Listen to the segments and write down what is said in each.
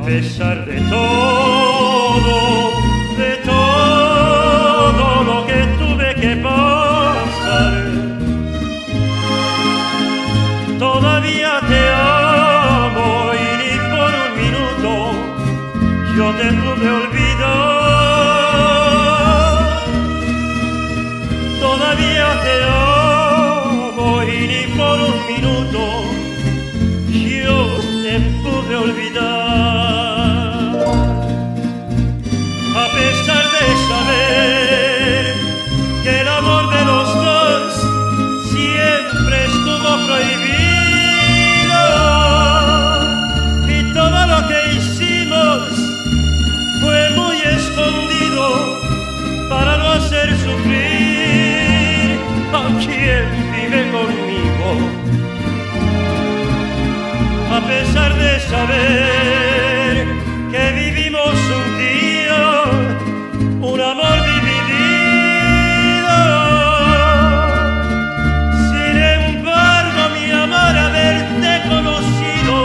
pesar de todo lo que tuve que pasar, todavía te amo y ni por un minuto yo te pude olvidar. Todavía te amo y ni por un minuto yo te pude olvidar. A pesar de saber que el amor de los dos siempre estuvo prohibido y todo lo que hicimos fue muy escondido para no hacer sufrir a quien vive conmigo. A pesar de saber que vivimos un día, un amor dividido, sin embargo mi amor, haberte conocido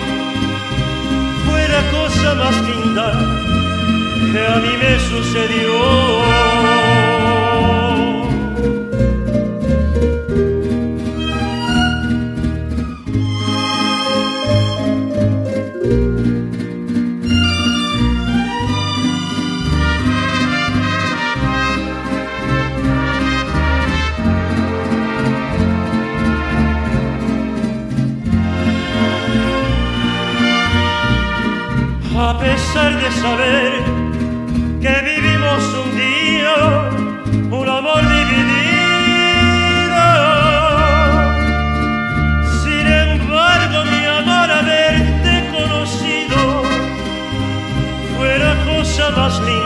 fue la cosa más linda que a mí me sucedió. A pesar de saber que vivimos un día, un amor dividido, sin embargo mi amor, haberte conocido fue la cosa más linda